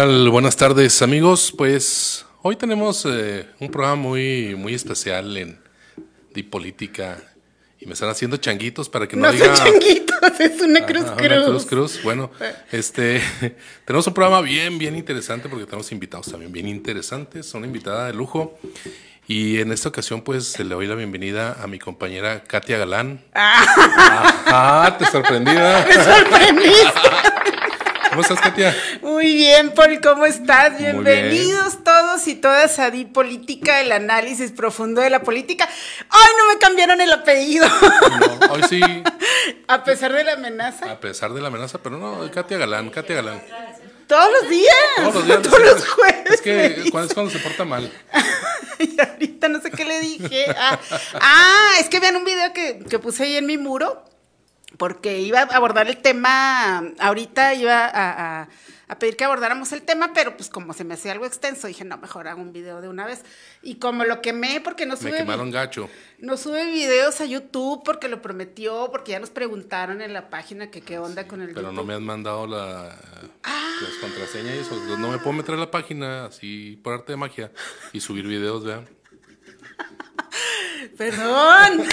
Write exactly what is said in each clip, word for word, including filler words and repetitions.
tal? Buenas tardes, amigos. Pues hoy tenemos eh, un programa muy, muy especial en de política y me están haciendo changuitos para que no, no diga... No son changuitos, es una cruz Ajá, cruz. Una cruz cruz. Bueno, este, tenemos un programa bien, bien interesante porque tenemos invitados también bien interesantes. Una invitada de lujo. Y en esta ocasión, pues, le doy la bienvenida a mi compañera Katia Galán. Ajá, te sorprendida. Me sorprendiste. ¿Cómo estás, Katia? Muy bien, Paul, ¿cómo estás? Bienvenidos bien. todos y todas a Di Política, el análisis profundo de la política. ¡Ay, no me cambiaron el apellido! No, hoy sí. A pesar de la amenaza. A pesar de la amenaza, pero no, Katia Galán, Katia Galán. Todos los días. Todos los días. Todos los jueves. Es que cuando es cuando se porta mal. Y ahorita no sé qué le dije. Ah, ah es que vean un video que, que puse ahí en mi muro. Porque iba a abordar el tema, ahorita iba a, a, a pedir que abordáramos el tema, pero pues como se me hacía algo extenso, dije, no, mejor hago un video de una vez. Y como lo quemé, porque no sube... Me quemaron gacho. No sube videos a YouTube porque lo prometió, porque ya nos preguntaron en la página que qué onda con el Pero YouTube. no me han mandado la, ah. las contraseñas y eso. No me puedo meter a la página así por arte de magia y subir videos, vean. Perdón.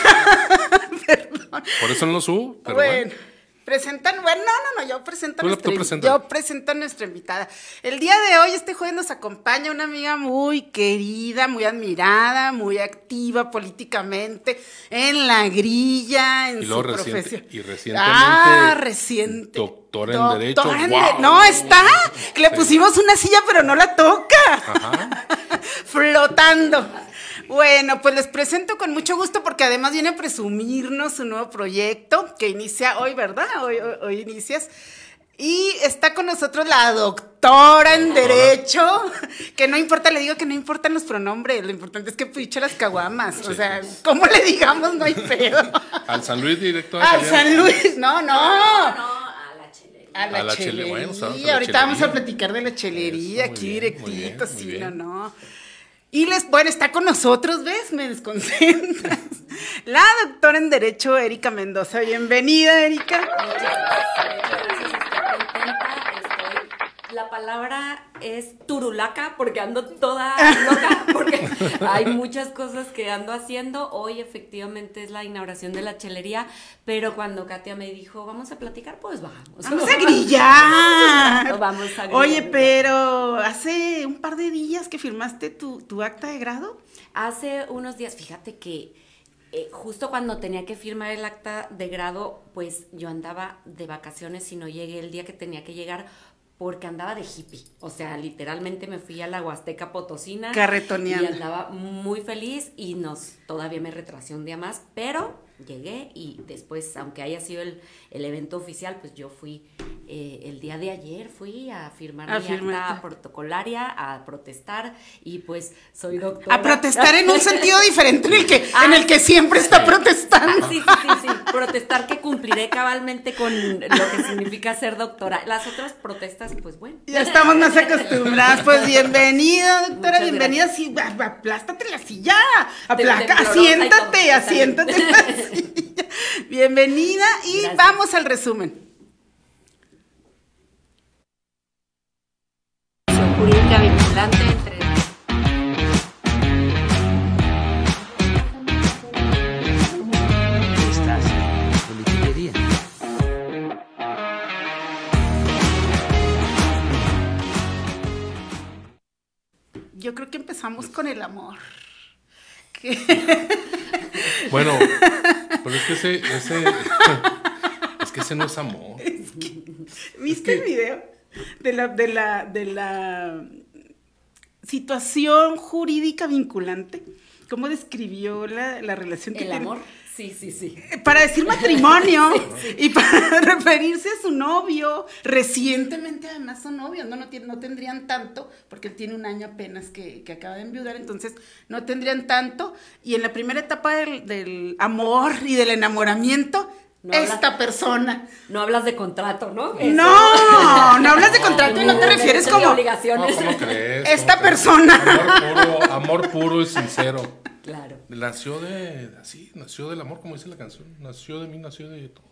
Perdón. Por eso no lo subo, pero bueno. bueno. Presentan, bueno, no, no, no, yo presento, Tú, nuestra, tú presenta. yo presento a nuestra invitada. El día de hoy, este jueves, nos acompaña una amiga muy querida, muy admirada, muy activa políticamente, en la grilla, en y luego su reciente, profesión. Y recientemente. Ah, reciente. Doctora en Doctora Derecho. En Wow. de... No, está. Que le Sí. pusimos una silla, pero no la toca. Ajá. Flotando. Bueno, pues les presento con mucho gusto porque además viene a presumirnos su nuevo proyecto que inicia hoy, ¿verdad? Hoy, hoy, hoy inicias. Y está con nosotros la doctora en Derecho, que no importa, le digo que no importan los pronombres, lo importante es que picha las caguamas. Sí, o sea, sí. ¿Cómo le digamos? No hay pedo. Al San Luis directo. Al San Luis, no, no. No, no. A la, a la chelería. Chele, bueno, Ahorita chelería. Vamos a platicar de la chelería, Eso, aquí bien, directito, bien, sí, bien. no, no. Y les, bueno, está con nosotros, ¿ves? Me desconcentras. La doctora en Derecho, Erika Mendoza. Bienvenida, Erika. Muchas gracias, estoy contenta. Estoy... La palabra es turulaca, porque ando toda loca, porque hay muchas cosas que ando haciendo. Hoy efectivamente es la inauguración de la chelería, pero cuando Katia me dijo, vamos a platicar, pues vamos. Vamos a grillar. Vamos a grillar. Oye, pero hace un par de días que firmaste tu, tu acta de grado. Hace unos días, fíjate que eh, justo cuando tenía que firmar el acta de grado, pues yo andaba de vacaciones y no llegué el día que tenía que llegar, porque andaba de hippie, o sea, literalmente me fui a la Huasteca Potosina. Carretoneando. Y andaba muy feliz y nos, todavía me retrasé un día más, pero llegué y después, aunque haya sido el, el evento oficial, pues yo fui, eh, el día de ayer fui a firmar a mi firmar. acta protocolaria, a protestar y pues soy doctora. A protestar en un sentido diferente en el que, ah, en el que siempre está protestando. Ah, sí, sí, sí, sí, protestar que cumpliré cabalmente con lo que significa ser doctora. Las otras protestas, pues bueno. Ya estamos más acostumbradas. Pues bienvenida, doctora, muchas bienvenida. Sí, aplástate la silla, aplaca, asiéntate, asiéntate en la silla. Bienvenida y gracias. Vamos al resumen. Jurídica vinculante entre Estás en politiquería. Yo creo que empezamos con el amor. ¿Qué? Bueno, pero es que ese, ese es que ese no es amor. Es que, ¿viste es que, el video de la, de la, de la situación jurídica vinculante? ¿Cómo describió la, la relación que el tiene? amor? Sí, sí, sí. Para decir matrimonio sí, sí. Y para referirse a su novio. Recientemente además son novios, no, no, no tendrían tanto, porque él tiene un año apenas que, que acaba de enviudar, entonces no tendrían tanto. Y en la primera etapa del, del amor y del enamoramiento, no esta hablas, persona. No hablas de contrato, ¿no? Eso. No, no hablas de contrato no, y no te refieres de como... obligaciones. No, ¿cómo crees? Esta ¿Cómo persona. Crees? Amor puro, amor puro y sincero. Claro. Nació de, así, nació del amor, como dice la canción. Nació de mí, nació de todo.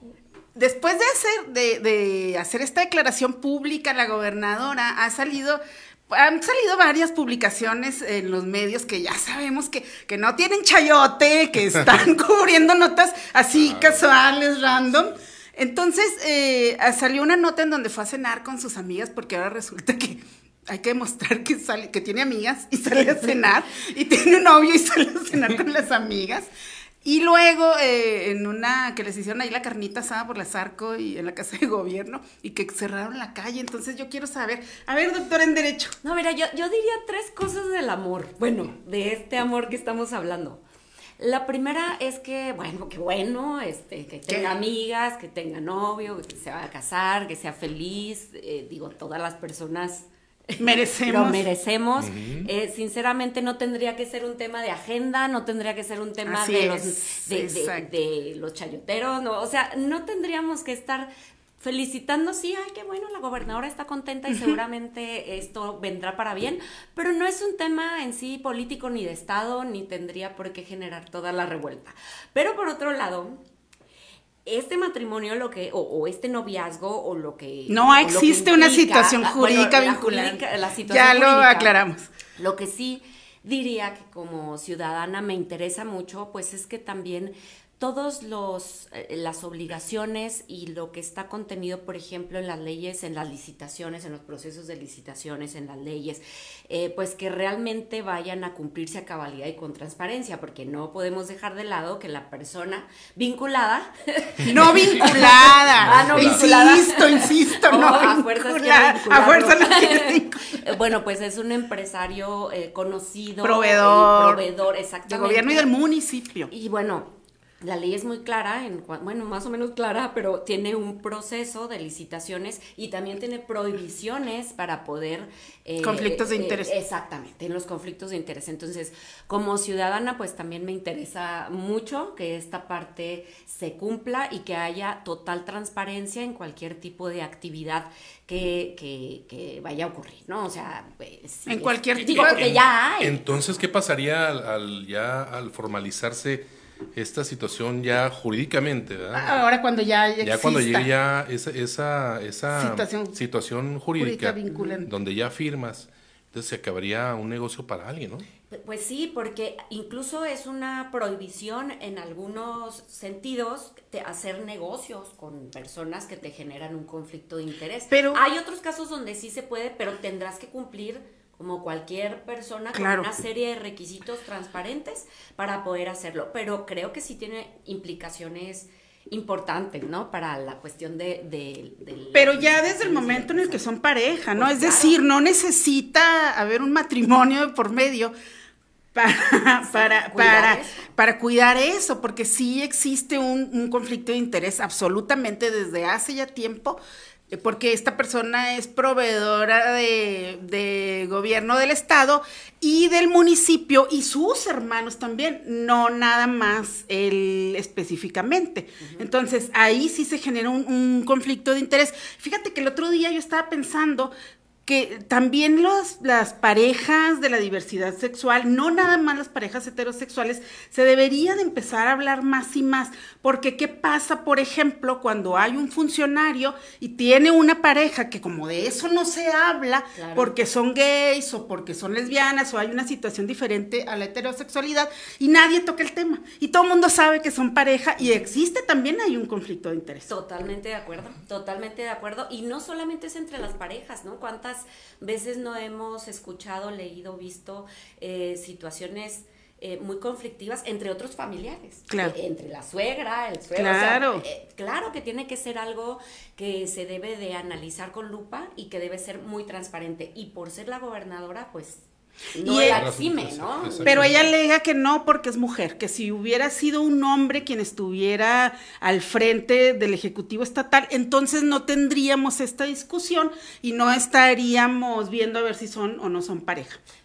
después de hacer, de, de hacer esta declaración pública, la gobernadora ha salido... Han salido varias publicaciones en los medios que ya sabemos que, que no tienen chayote, que están cubriendo notas así casuales, random. Entonces, eh, salió una nota en donde fue a cenar con sus amigas, porque ahora resulta que hay que demostrar que, sale, que tiene amigas y sale a cenar, y tiene un novio y sale a cenar con las amigas. Y luego, eh, en una que les hicieron ahí la carnita asada por la Zarco y en la Casa de Gobierno, y que cerraron la calle. Entonces yo quiero saber, a ver, doctora en Derecho. No, mira, yo, yo diría tres cosas del amor, bueno, de este amor que estamos hablando. La primera es que, bueno, que bueno, este, que tenga amigas, que tenga novio, que se vaya a casar, que sea feliz, eh, digo, todas las personas... Merecemos. Lo merecemos. Uh-huh. Eh, sinceramente no tendría que ser un tema de agenda, no tendría que ser un tema Así de es, los, de, de, de los chayoteros, no, o sea, no tendríamos que estar felicitando, sí, ay, qué bueno, la gobernadora está contenta y uh-huh. seguramente esto vendrá para bien, pero no es un tema en sí político ni de Estado, ni tendría por qué generar toda la revuelta. Pero por otro lado... este matrimonio lo que o, o este noviazgo o lo que no existe que implica, una situación jurídica bueno, vinculante. La, la situación ya lo jurídica, aclaramos. Lo que sí diría que como ciudadana me interesa mucho, pues es que también todos los eh, las obligaciones y lo que está contenido, por ejemplo, en las leyes, en las licitaciones, en los procesos de licitaciones, en las leyes, eh, pues que realmente vayan a cumplirse a cabalidad y con transparencia, porque no podemos dejar de lado que la persona vinculada... No vinculada. ah, no vinculada. Insisto, insisto, oh, no a vinculada. fuerzas A fuerza no quiere vincular. Bueno, pues es un empresario eh, conocido. Proveedor. Eh, proveedor, exactamente. Del gobierno y del municipio. Y bueno... la ley es muy clara, en, bueno, más o menos clara, pero tiene un proceso de licitaciones y también tiene prohibiciones para poder... Eh, conflictos de eh, interés. Exactamente, en los conflictos de interés. Entonces, como ciudadana, pues también me interesa mucho que esta parte se cumpla y que haya total transparencia en cualquier tipo de actividad que, que, que vaya a ocurrir, ¿no? O sea... Pues, en cualquier tipo. Digo, porque ya hay. Entonces, ¿qué pasaría al, al ya al formalizarse esta situación ya jurídicamente, ¿verdad? Ahora cuando ya exista. Ya cuando llegue ya esa, esa, esa situación, situación jurídica, jurídica donde ya firmas, entonces se acabaría un negocio para alguien, ¿no? Pues sí, porque incluso es una prohibición en algunos sentidos de hacer negocios con personas que te generan un conflicto de interés. Pero hay otros casos donde sí se puede, pero tendrás que cumplir como cualquier persona, claro, con una serie de requisitos transparentes para poder hacerlo. Pero creo que sí tiene implicaciones importantes, ¿no? Para la cuestión de... de, de Pero ya desde el momento en el que son pareja, ¿no? Pues es claro, decir, no necesita haber un matrimonio de por medio para, sí, para, para, para cuidar eso, porque sí existe un, un conflicto de interés absolutamente desde hace ya tiempo, porque esta persona es proveedora de, de gobierno del estado y del municipio y sus hermanos también, no nada más él específicamente. Uh-huh. Entonces, ahí sí se genera un, un conflicto de interés. Fíjate que el otro día yo estaba pensando que también los, las parejas de la diversidad sexual, no nada más las parejas heterosexuales, se debería de empezar a hablar más y más, porque ¿qué pasa, por ejemplo, cuando hay un funcionario y tiene una pareja que como de eso no se habla, claro, porque son gays o porque son lesbianas o hay una situación diferente a la heterosexualidad y nadie toca el tema y todo el mundo sabe que son pareja y existe también hay un conflicto de interés? Totalmente de acuerdo, totalmente de acuerdo, y no solamente es entre las parejas, ¿no? ¿Cuántas veces no hemos escuchado, leído, visto eh, situaciones eh, muy conflictivas entre otros familiares? Claro. Eh, entre la suegra, el suegro. Claro. O sea, eh, claro que tiene que ser algo que se debe de analizar con lupa y que debe ser muy transparente. Y por ser la gobernadora, pues... no la exime, ¿no? Pero ella alega que no porque es mujer, que si hubiera sido un hombre quien estuviera al frente del Ejecutivo Estatal, entonces no tendríamos esta discusión y no estaríamos viendo a ver si son o no son pareja.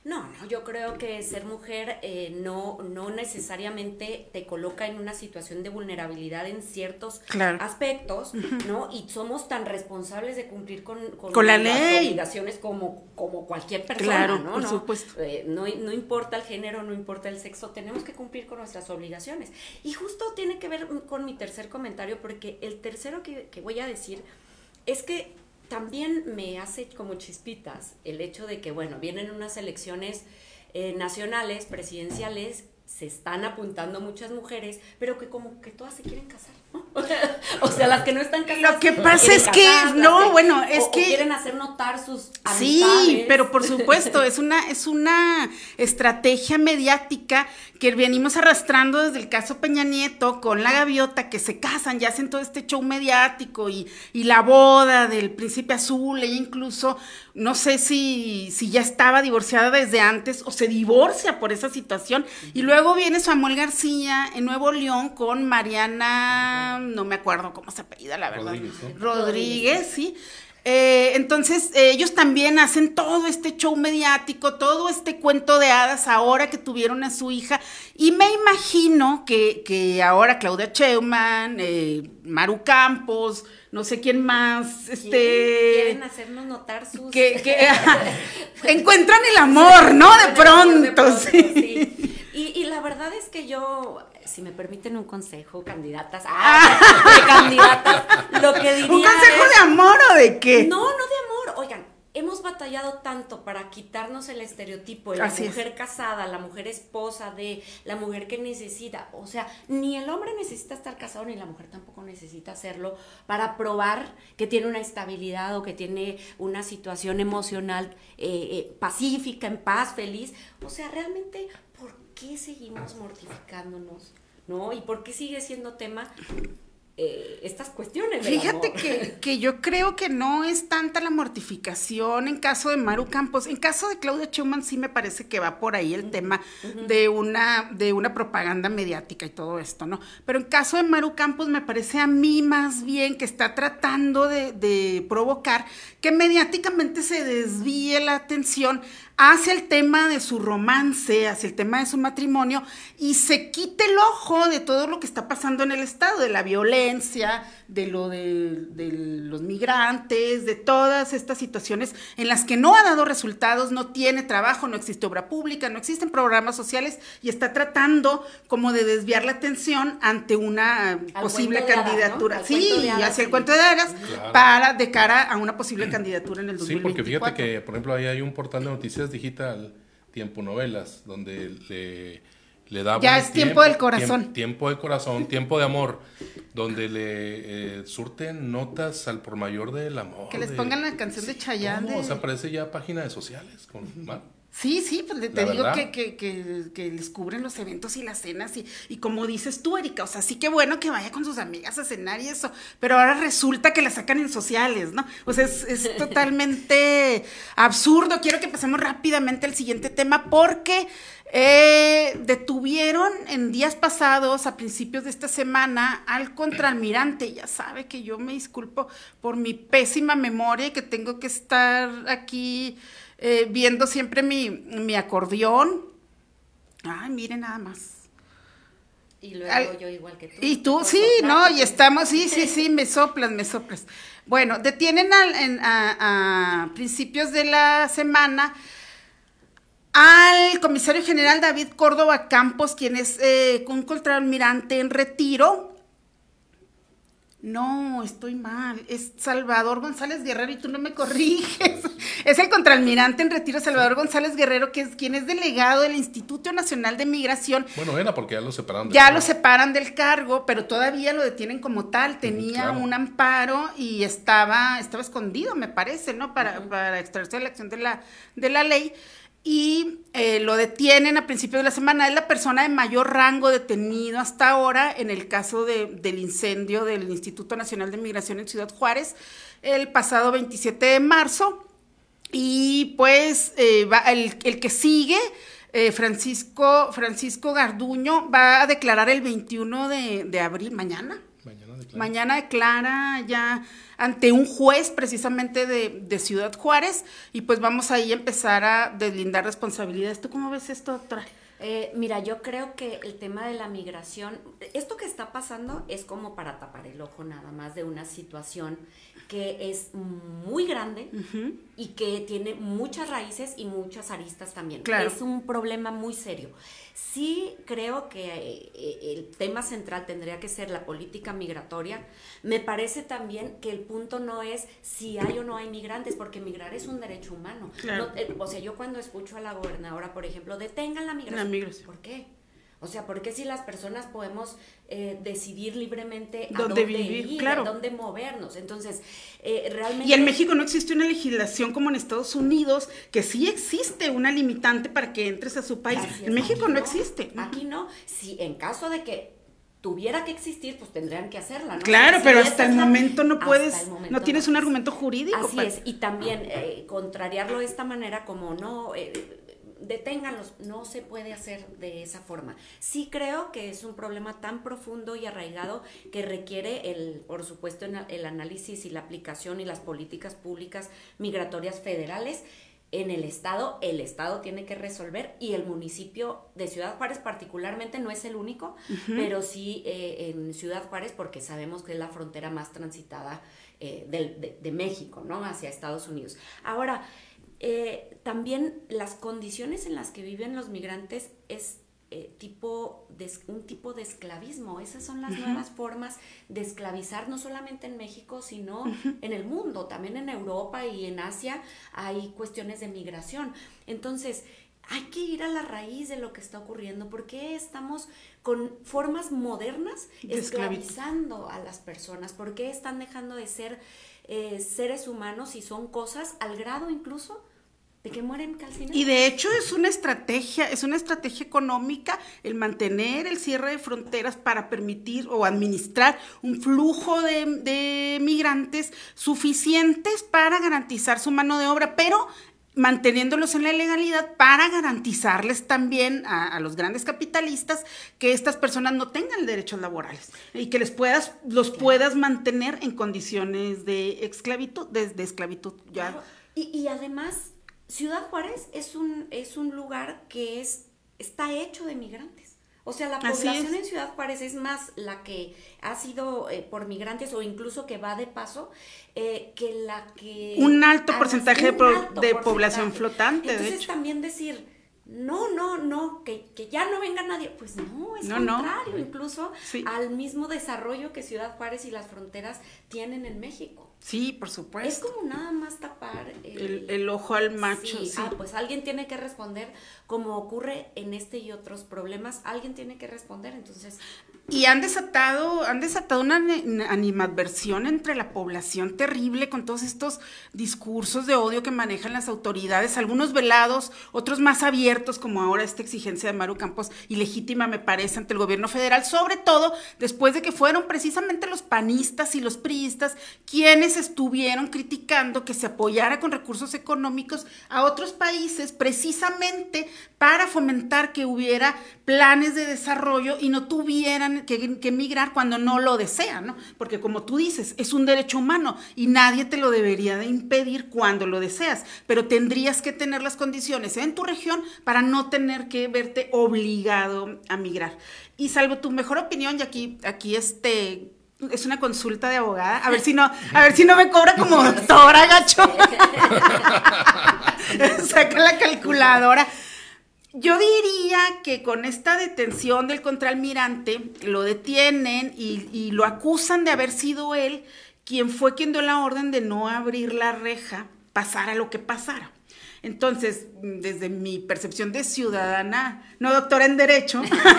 No, no, yo creo que ser mujer eh, no, no necesariamente te coloca en una situación de vulnerabilidad en ciertos claro. aspectos, uh-huh. ¿no? Y somos tan responsables de cumplir con, con, con la las ley. obligaciones como, como cualquier persona, claro, ¿no? Por no, supuesto. Eh, no, no importa el género, no importa el sexo, tenemos que cumplir con nuestras obligaciones. Y justo tiene que ver con mi tercer comentario, porque el tercero que, que voy a decir es que también me hace como chispitas el hecho de que, bueno, vienen unas elecciones eh, nacionales, presidenciales, se están apuntando muchas mujeres, pero que como que todas se quieren casar, ¿no? O sea, las que no están casadas. Lo que pasa es que, no, que, bueno, es o, que... O quieren hacer notar sus amistades. Sí, pero por supuesto, es una, es una estrategia mediática que venimos arrastrando desde el caso Peña Nieto con la gaviota, que se casan, ya hacen todo este show mediático y, y la boda del príncipe azul, ella incluso, no sé si, si ya estaba divorciada desde antes o se divorcia por esa situación, y luego viene Samuel García en Nuevo León con Mariana, no me acuerdo cómo se apellida, la verdad. Rodríguez, ¿no? Rodríguez, sí. Eh, entonces, eh, ellos también hacen todo este show mediático, todo este cuento de hadas ahora que tuvieron a su hija, y me imagino que, que ahora Claudia Sheinbaum, eh, Maru Campos, no sé quién más, este... Quieren hacernos notar sus... Que, que encuentran el amor, ¿no? De pronto, de pronto sí. sí. Y, y la verdad es que yo, si me permiten un consejo, candidatas, ah, de candidatas, lo que diría ¿Un consejo es, de amor o de qué? No, no de amor, oigan, hemos batallado tanto para quitarnos el estereotipo de la Así mujer es. casada, la mujer esposa, de la mujer que necesita, o sea, ni el hombre necesita estar casado, ni la mujer tampoco necesita hacerlo para probar que tiene una estabilidad o que tiene una situación emocional eh, eh, pacífica, en paz, feliz. O sea, realmente, ¿por qué seguimos mortificándonos? ¿No? ¿Y por qué sigue siendo tema Eh, estas cuestiones del Fíjate amor? que, que yo creo que no es tanta la mortificación en caso de Maru Campos. En caso de Claudia Sheinbaum sí me parece que va por ahí el uh-huh. tema uh-huh. de una, de una propaganda mediática y todo esto, ¿no? Pero en caso de Maru Campos me parece a mí más bien que está tratando de, de provocar que mediáticamente se desvíe la atención hacia el tema de su romance, hacia el tema de su matrimonio, y se quite el ojo de todo lo que está pasando en el estado, de la violencia, de lo de, de los migrantes, de todas estas situaciones en las que no ha dado resultados, no tiene trabajo, no existe obra pública, no existen programas sociales, y está tratando como de desviar la atención ante una Al posible hadas, candidatura. ¿no? Sí, y hacia el cuento de hadas, claro. para de cara a una posible candidatura en el dos mil veinticuatro. Sí, porque fíjate que, por ejemplo, ahí hay un portal de noticias digital, Tiempo Novelas, donde le, le da... Ya es tiempo, tiempo del corazón. Tiempo, tiempo del corazón, tiempo de amor, donde le eh, surten notas al por mayor del amor. Que les de, pongan la canción de Chayanne. ¿cómo? De... O sea, parece ya página de sociales con Mar. Sí, sí, pues te la digo que, que, que, que les cubren los eventos y las cenas y, y como dices tú, Erika, o sea, sí que bueno que vaya con sus amigas a cenar y eso, pero ahora resulta que la sacan en sociales, ¿no? O sea, es, es totalmente absurdo. Quiero que pasemos rápidamente al siguiente tema porque eh, detuvieron en días pasados, a principios de esta semana, al contraalmirante. Ya sabe que yo me disculpo por mi pésima memoria y que tengo que estar aquí... Eh, viendo siempre mi, mi acordeón. Ay, miren nada más. Y luego Al, yo igual que tú. Y tú, sí, no, y estamos, sí, sí, sí, me soplas, me soplas. Bueno, detienen al, en, a, a principios de la semana al comisario general David Córdoba Campos, quien es eh, un contraalmirante en retiro. No, estoy mal, es Salvador González Guerrero y tú no me corriges. Es el contraalmirante en retiro Salvador González Guerrero, que es quien es delegado del Instituto Nacional de Migración. Bueno, era porque ya lo separaron del Ya cargo. lo separan del cargo, pero todavía lo detienen como tal. Tenía claro. un amparo y estaba, estaba escondido, me parece, ¿no? Para, uh-huh. para extraerse de la acción de la, de la ley. Y eh, lo detienen a principios de la semana. Es la persona de mayor rango detenido hasta ahora en el caso de, del incendio del Instituto Nacional de Migración en Ciudad Juárez el pasado veintisiete de marzo. Y pues eh, va, el, el que sigue, eh, Francisco, Francisco Garduño, va a declarar el veintiuno de abril, mañana. Mañana declara. Mañana declara ya ante un juez precisamente de, de Ciudad Juárez y pues vamos ahí a empezar a deslindar responsabilidades. ¿Tú cómo ves esto, doctora? Eh, mira, yo creo que el tema de la migración, esto que está pasando es como para tapar el ojo nada más de una situación que es muy grande uh-huh. y que tiene muchas raíces y muchas aristas también. Claro. Es un problema muy serio. Sí creo que eh, el tema central tendría que ser la política migratoria. Me parece también que el punto no es si hay o no hay migrantes, porque migrar es un derecho humano. Claro. No, eh, o sea, yo cuando escucho a la gobernadora, por ejemplo, detengan la migración. La migración. ¿Por qué? O sea, ¿por qué si las personas podemos eh, decidir libremente a dónde, dónde vivir, ir, claro. a dónde movernos? Entonces, eh, realmente... Y en México no existe una legislación como en Estados Unidos, que sí existe una limitante para que entres a su país. Así en es, México no, no existe. Aquí no. Si en caso de que tuviera que existir, pues tendrían que hacerla, ¿no? Claro, si pero esa hasta es el la- momento no hasta puedes, el momento no tienes no. un argumento jurídico. Así para- es, y también eh, contrariarlo de esta manera como no... Eh, deténganlos, no se puede hacer de esa forma. Sí creo que es un problema tan profundo y arraigado que requiere, el, por supuesto, el análisis y la aplicación y las políticas públicas migratorias federales en el Estado. El Estado tiene que resolver y el municipio de Ciudad Juárez particularmente no es el único, uh-huh. pero sí eh, en Ciudad Juárez porque sabemos que es la frontera más transitada eh, de, de, de México, ¿no? Hacia Estados Unidos. Ahora, Eh, también las condiciones en las que viven los migrantes es eh, tipo de, un tipo de esclavismo. Esas son las uh-huh. nuevas formas de esclavizar, no solamente en México, sino uh-huh. en el mundo. También en Europa y en Asia hay cuestiones de migración. Entonces, hay que ir a la raíz de lo que está ocurriendo. ¿Por qué estamos con formas modernas esclavizando a las personas? ¿Por qué están dejando de ser eh, seres humanos y son cosas al grado incluso de que mueren calcinados? Y de hecho es una estrategia, es una estrategia económica el mantener el cierre de fronteras para permitir o administrar un flujo de, de migrantes suficientes para garantizar su mano de obra, pero manteniéndolos en la legalidad para garantizarles también a, a los grandes capitalistas que estas personas no tengan derechos laborales y que les puedas, los claro. puedas mantener en condiciones de esclavitud, de, de esclavitud ya. Claro. Y, y además Ciudad Juárez es un, es un lugar que es, está hecho de migrantes. O sea, la población en Ciudad Juárez es más la que ha sido eh, por migrantes o incluso que va de paso eh, que la que... Un alto porcentaje un de, alto de porcentaje. población flotante, Entonces, de hecho. también decir, no, no, no, que, que ya no venga nadie. Pues no, es no, contrario no. incluso sí. al mismo desarrollo que Ciudad Juárez y las fronteras tienen en México. Sí, por supuesto. Es como nada más tapar el, el, el ojo al macho. Sí. Sí. Ah, pues alguien tiene que responder, como ocurre en este y otros problemas, alguien tiene que responder, entonces... Y han desatado, han desatado una animadversión entre la población terrible con todos estos discursos de odio que manejan las autoridades, algunos velados, otros más abiertos, como ahora esta exigencia de Maru Campos, ilegítima me parece, ante el gobierno federal, sobre todo después de que fueron precisamente los panistas y los priistas quienes estuvieron criticando que se apoyara con recursos económicos a otros países precisamente para fomentar que hubiera planes de desarrollo y no tuvieran que, que migrar cuando no lo desean, ¿no? Porque como tú dices, es un derecho humano y nadie te lo debería de impedir cuando lo deseas, pero tendrías que tener las condiciones en tu región para no tener que verte obligado a migrar. Y salvo tu mejor opinión, y aquí, aquí este... es una consulta de abogada, a ver si no, a ver si no me cobra como doctora, gacho. Saca la calculadora. Yo diría que con esta detención del contraalmirante lo detienen y, y lo acusan de haber sido él quien fue quien dio la orden de no abrir la reja, pasara lo que pasara. Entonces, desde mi percepción de ciudadana, no doctora en Derecho,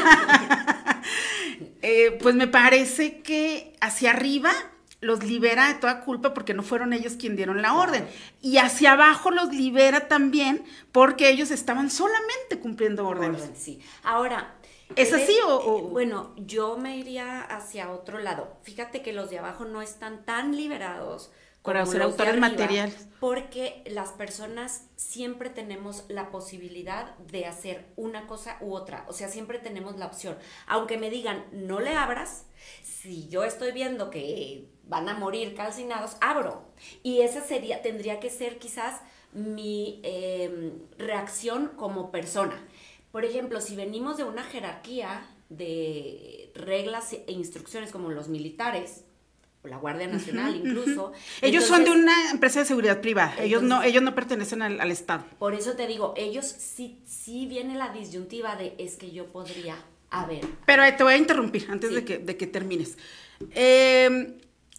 eh, pues me parece que hacia arriba los libera de toda culpa porque no fueron ellos quienes dieron la orden. Y hacia abajo los libera también porque ellos estaban solamente cumpliendo órdenes. Orden, sí. Ahora... ¿Es así o, o...? Bueno, yo me iría hacia otro lado. Fíjate que los de abajo no están tan liberados Para como ser los de autores arriba, materiales. porque las personas siempre tenemos la posibilidad de hacer una cosa u otra, o sea, siempre tenemos la opción. Aunque me digan, no le abras, si yo estoy viendo que van a morir calcinados, abro. Y esa sería, tendría que ser quizás mi eh, reacción como persona. Por ejemplo, si venimos de una jerarquía de reglas e instrucciones como los militares, o la Guardia Nacional uh-huh, incluso. Uh-huh. Ellos entonces, son de una empresa de seguridad privada, entonces, ellos no ellos no pertenecen al, al Estado. Por eso te digo, ellos sí, sí viene la disyuntiva de es que yo podría haber. Pero te voy a interrumpir antes sí. de, que, de que termines. Eh,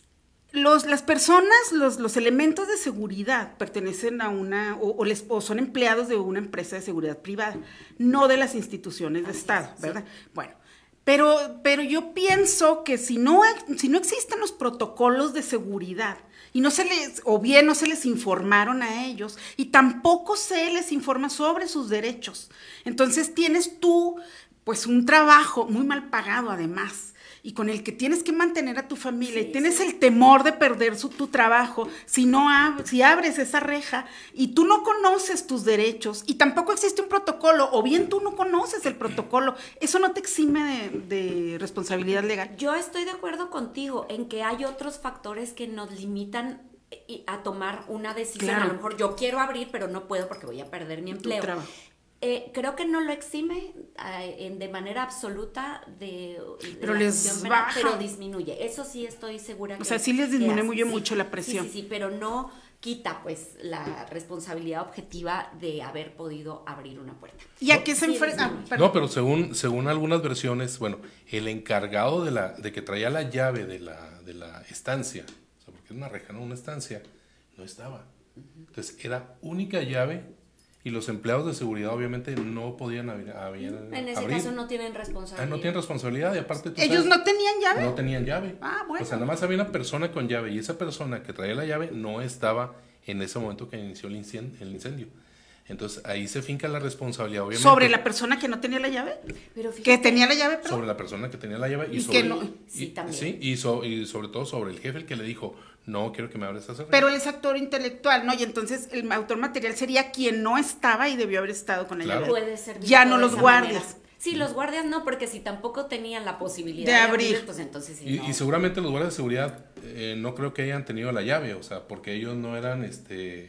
los, las personas, los, los elementos de seguridad pertenecen a una, o, o, les, o son empleados de una empresa de seguridad privada, no de las instituciones de Así Estado, es, ¿verdad? Sí. Bueno. Pero, pero yo pienso que si no, si no existen los protocolos de seguridad y no se les, o bien no se les informaron a ellos y tampoco se les informa sobre sus derechos, entonces tienes tú pues un trabajo muy mal pagado además y con el que tienes que mantener a tu familia sí, y tienes sí. el temor de perder su, tu trabajo si no ab- si abres esa reja y tú no conoces tus derechos y tampoco existe un protocolo o bien tú no conoces el protocolo, eso no te exime de, de responsabilidad legal. Yo estoy de acuerdo contigo en que hay otros factores que nos limitan a tomar una decisión. Claro. A lo mejor yo quiero abrir pero no puedo porque voy a perder mi empleo. Tu trabajo. Eh, creo que no lo exime eh, de manera absoluta de, de pero les penal, baja. Pero disminuye, eso sí estoy segura. O que, sea, sí les disminuye sí, mucho la presión. Sí, sí, sí, pero no quita pues la responsabilidad objetiva de haber podido abrir una puerta. ¿Y a qué se sí, enfrenta? Ah, no, pero según, según algunas versiones, bueno, el encargado de la de que traía la llave de la, de la estancia, o sea, porque es una reja, no una estancia, no estaba. Entonces, era única llave. Y los empleados de seguridad obviamente no podían abrir. En ese abrir. caso no tienen responsabilidad. Ah, no tienen responsabilidad y aparte... ¿tú ¿Ellos sabes, no tenían llave? No tenían llave. Ah, bueno. O sea, nada más había una persona con llave y esa persona que traía la llave no estaba en ese momento que inició el incendio. El incendio. Entonces ahí se finca la responsabilidad, obviamente. ¿Sobre la persona que no tenía la llave? Pero fíjate, ¿que tenía la llave? Perdón. Sobre la persona que tenía la llave y, y sobre... que no. Y, sí, también. Sí, y, so, y sobre todo sobre el jefe, el que le dijo... No, quiero que me abres esa regla. Pero él es actor intelectual, ¿no? Y entonces el autor material sería quien no estaba y debió haber estado con ella. Claro. Puede ser. Ya no los guardias. Manera. Sí, los guardias no, porque si tampoco tenían la posibilidad de, de abrir, abrir, pues entonces sí. Y, no. y seguramente los guardias de seguridad eh, no creo que hayan tenido la llave, o sea, porque ellos no eran este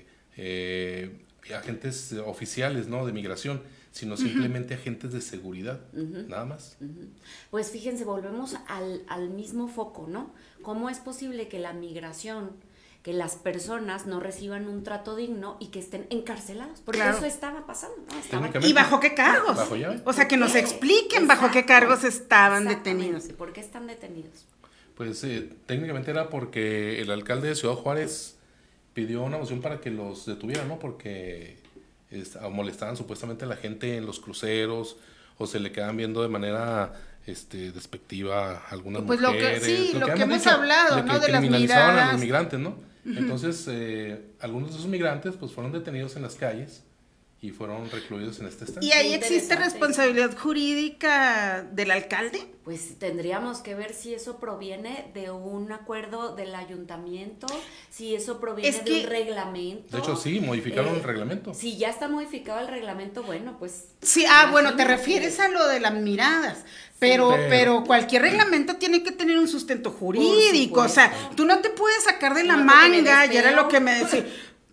eh, agentes oficiales, ¿no? De migración, sino simplemente uh-huh. agentes de seguridad, uh-huh. nada más. Uh-huh. Pues fíjense, volvemos al, al mismo foco, ¿no? ¿Cómo es posible que la migración, que las personas no reciban un trato digno y que estén encarcelados? Porque claro. eso estaba pasando, ¿no? Estaban... ¿Y bajo qué cargos? ¿Bajo llave? O sea, que nos expliquen Exacto. bajo qué cargos estaban detenidos. ¿Por qué están detenidos? Pues eh, técnicamente era porque el alcalde de Ciudad Juárez pidió una moción para que los detuvieran, ¿no? Porque es, molestaban supuestamente a la gente en los cruceros o se le quedaban viendo de manera... este despectiva a algunas pues mujeres. Lo que, sí, lo lo que, que hemos dicho, hablado, de ¿no? Que de las criminalizaban miradas. a los migrantes, ¿no? Uh-huh. Entonces, eh, algunos de esos migrantes pues fueron detenidos en las calles y fueron recluidos en este estado. ¿Y ahí existe responsabilidad jurídica del alcalde? Pues tendríamos que ver si eso proviene de un acuerdo del ayuntamiento, si eso proviene es que, de un reglamento. De hecho, sí, modificaron eh, el reglamento. Si ya está modificado el reglamento, bueno, pues... Sí, ah, bueno, te refieres a lo de las miradas. Pero, sí, pero, pero cualquier reglamento tiene que tener un sustento jurídico. O sea, tú no te puedes sacar de la no, manga, y era lo que me decía...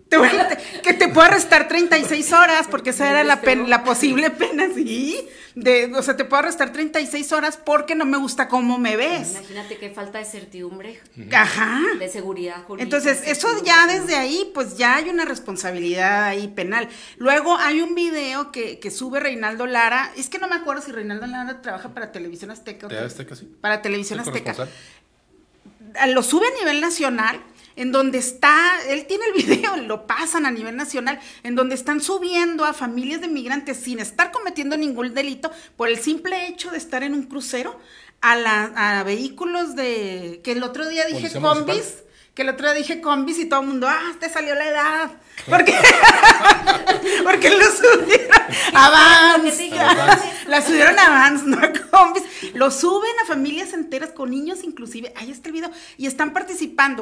que te pueda restar treinta y seis horas, porque esa era la, pena, la posible pena, sí, de, o sea, te puedo restar treinta y seis horas porque no me gusta cómo me ves. Imagínate qué falta de certidumbre, ajá, de seguridad jurídica. Entonces, eso ya desde ahí, pues ya hay una responsabilidad ahí penal. Luego hay un video que, que sube Reinaldo Lara, es que no me acuerdo si Reinaldo Lara trabaja para Televisión Azteca. ¿Te Azteca, sí? Para Televisión ¿Sí, Azteca. Lo sube a nivel nacional, en donde está, él tiene el video, lo pasan a nivel nacional, en donde están subiendo a familias de migrantes sin estar cometiendo ningún delito por el simple hecho de estar en un crucero a, la, a vehículos de, que el otro día dije Policía combis, municipal. que el otro día dije combis y todo el mundo, ah, te salió la edad, porque, porque lo subieron a Vans, la subieron a Vans, no a combis, lo suben a familias enteras con niños inclusive, ahí está el video, y están participando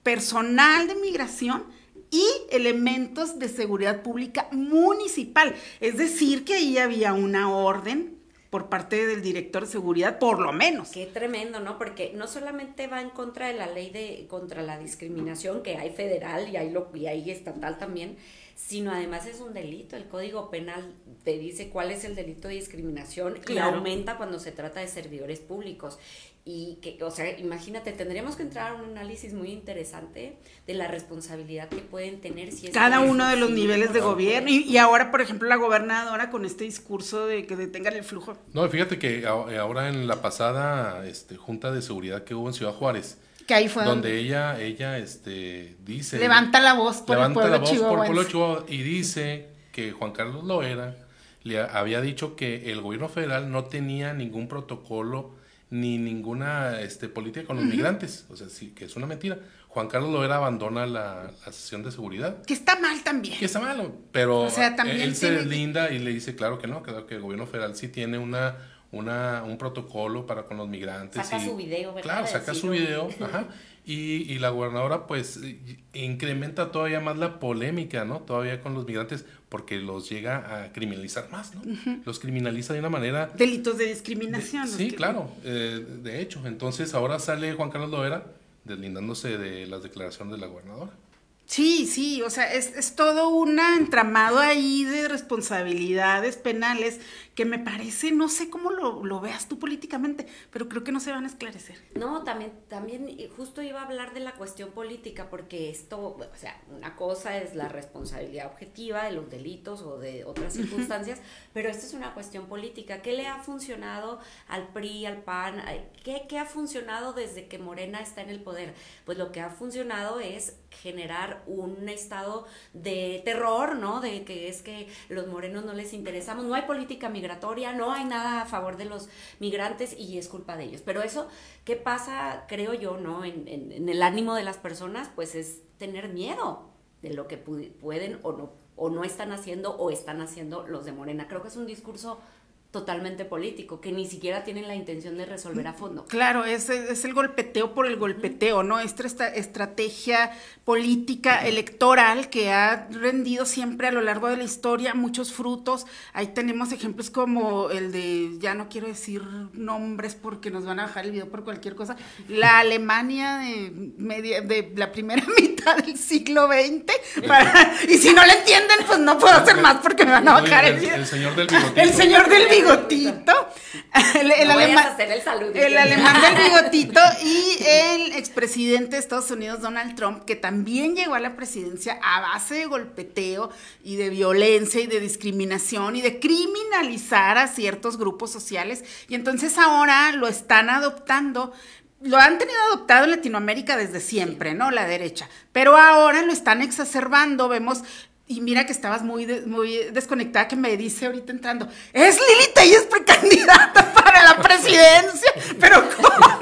personal de migración y elementos de seguridad pública municipal. Es decir, que ahí había una orden por parte del director de seguridad, por lo menos. Qué tremendo, ¿no? Porque no solamente va en contra de la ley de contra la discriminación, que hay federal y hay, lo, y hay estatal también, sino además es un delito. El Código Penal te dice cuál es el delito de discriminación, claro, y aumenta cuando se trata de servidores públicos. Y que, o sea, imagínate, tendríamos que entrar a un análisis muy interesante de la responsabilidad que pueden tener si es cada que uno de los sí, niveles de no, gobierno. Y, y ahora, por ejemplo, la gobernadora con este discurso de que detengan el flujo. No, fíjate que ahora en la pasada este, Junta de Seguridad que hubo en Ciudad Juárez, que ahí fue donde, donde ella ella este dice levanta la voz por levanta el pueblo la voz por el pueblo chihuahuense. Chihuahua y dice que Juan Carlos Loera le había dicho que el gobierno federal no tenía ningún protocolo ni ninguna este política con los uh-huh. migrantes, o sea, sí, que es una mentira. Juan Carlos Loera abandona la, la sesión de seguridad. Que está mal también. Que está mal, pero o sea, también él se tiene... deslinda y le dice, claro que no, claro que el gobierno federal sí tiene una una un protocolo para con los migrantes. Saca y, su video, ¿verdad? Claro, saca su video, ajá. Y, y la gobernadora pues incrementa todavía más la polémica, ¿no? Todavía con los migrantes, porque los llega a criminalizar más, ¿no? Uh-huh. Los criminaliza de una manera... Delitos de discriminación. De, sí, que... claro, eh, de hecho. Entonces ahora sale Juan Carlos Loera deslindándose de las declaraciones de la gobernadora. Sí, sí, o sea, es, es todo un entramado ahí de responsabilidades penales que me parece, no sé cómo lo, lo veas tú políticamente, pero creo que no se van a esclarecer. No, también, también justo iba a hablar de la cuestión política, porque esto, o sea, una cosa es la responsabilidad objetiva de los delitos o de otras circunstancias, uh-huh. pero esta es una cuestión política. ¿Qué le ha funcionado al P R I, al P A N? ¿Qué, qué ha funcionado desde que Morena está en el poder? Pues lo que ha funcionado es generar un estado de terror, ¿no? De que es que los morenos no les interesamos, no hay política migratoria, no hay nada a favor de los migrantes y es culpa de ellos. Pero eso, ¿qué pasa, creo yo, no? En, en, en el ánimo de las personas, pues es tener miedo de lo que pu- pueden o no, o no están haciendo o están haciendo los de Morena. Creo que es un discurso totalmente político, que ni siquiera tienen la intención de resolver a fondo. Claro, es, es el golpeteo por el golpeteo, ¿no? Esta, esta estrategia política electoral que ha rendido siempre a lo largo de la historia muchos frutos. Ahí tenemos ejemplos como el de, ya no quiero decir nombres porque nos van a bajar el video por cualquier cosa, la Alemania de, media, de la primera mitad del siglo veinte, para, y si no le entienden, pues no puedo hacer más porque me van a bajar el video. El señor del bigotito. El señor del bigotito. bigotito, el, el, no alemán, a hacer el, el alemán del bigotito y el expresidente de Estados Unidos, Donald Trump, que también llegó a la presidencia a base de golpeteo y de violencia y de discriminación y de criminalizar a ciertos grupos sociales, y entonces ahora lo están adoptando. Lo han tenido adoptado en Latinoamérica desde siempre, ¿no? La derecha, pero ahora lo están exacerbando. Vemos. Y mira que estabas muy, de, muy desconectada, que me dice ahorita entrando, es Lili Telles precandidata para la presidencia, pero ¿cómo?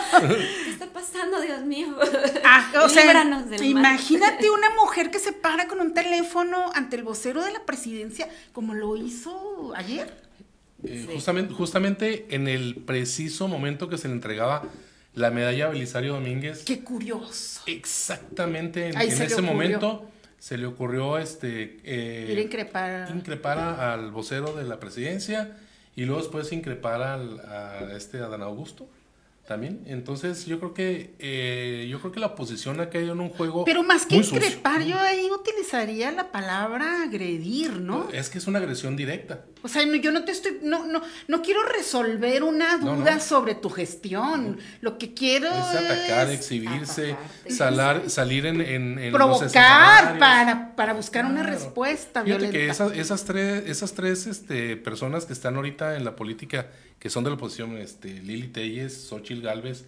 ¿Qué está pasando, Dios mío? Ah, o sea, del imagínate una mujer que se para con un teléfono ante el vocero de la presidencia, como lo hizo ayer. Eh, sí. justamente, justamente en el preciso momento que se le entregaba la medalla a Belisario Domínguez. ¡Qué curioso! Exactamente en, en ese ocurrió. momento se le ocurrió este eh, ir a increpar, increpar a, al vocero de la presidencia y luego después increpar al, a este Adán Augusto también. Entonces yo creo que eh, yo creo que la oposición ha caído en un juego, pero más que muy increpar sucio. Yo ahí utilizaría la palabra agredir, ¿no? Es que es una agresión directa. O sea, no, yo no te estoy, no, no, no quiero resolver una duda no, no. sobre tu gestión. No. Lo que quiero es atacar, es exhibirse, salar, salir en, en, en provocar para, para buscar claro. una respuesta Fíjate violenta. que esas, esas tres, esas tres este, personas que están ahorita en la política, que son de la oposición, este, Lili Telles, Xóchitl Gálvez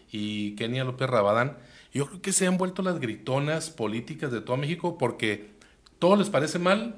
y Kenia López Rabadán, yo creo que se han vuelto las gritonas políticas de todo México porque todo les parece mal.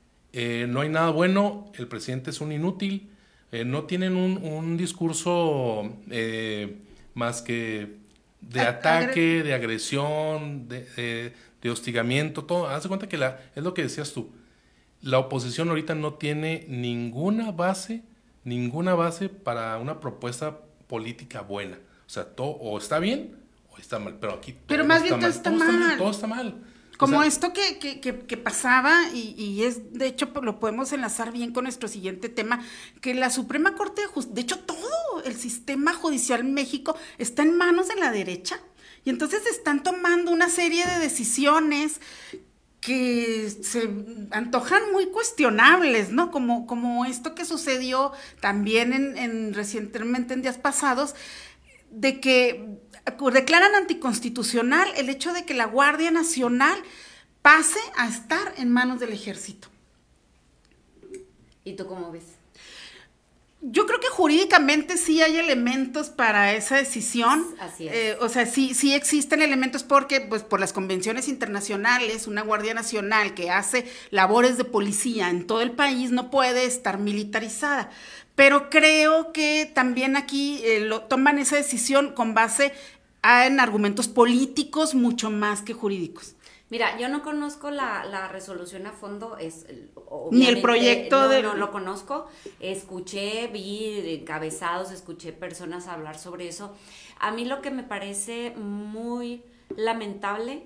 Eh, no hay nada bueno, el presidente es un inútil, eh, no tienen un, un discurso eh, más que de A- ataque, agre- de agresión, de, de, de hostigamiento, todo. Haz de cuenta que la, es lo que decías tú, la oposición ahorita no tiene ninguna base, ninguna base para una propuesta política buena. O sea, todo o está bien o está mal, pero aquí Pero todo más está bien todo mal, está todo está mal. todo está mal. Como O sea, esto que, que, que, que pasaba, y, y es, de hecho, lo podemos enlazar bien con nuestro siguiente tema, que la Suprema Corte de Justicia, de hecho, todo el sistema judicial en México está en manos de la derecha, y entonces están tomando una serie de decisiones que se antojan muy cuestionables, ¿no? Como, como esto que sucedió también en, en recientemente en días pasados, de que declaran anticonstitucional el hecho de que la Guardia Nacional pase a estar en manos del Ejército. ¿Y tú cómo ves? Yo creo que jurídicamente sí hay elementos para esa decisión. Así es. Eh, o sea, sí, sí existen elementos porque, pues, por las convenciones internacionales, una Guardia Nacional que hace labores de policía en todo el país no puede estar militarizada. Pero creo que también aquí eh, lo, toman esa decisión con base a, en argumentos políticos mucho más que jurídicos. Mira, yo no conozco la, la resolución a fondo, es ni el proyecto no, de... no lo conozco, escuché, vi encabezados, escuché personas hablar sobre eso. A mí lo que me parece muy lamentable,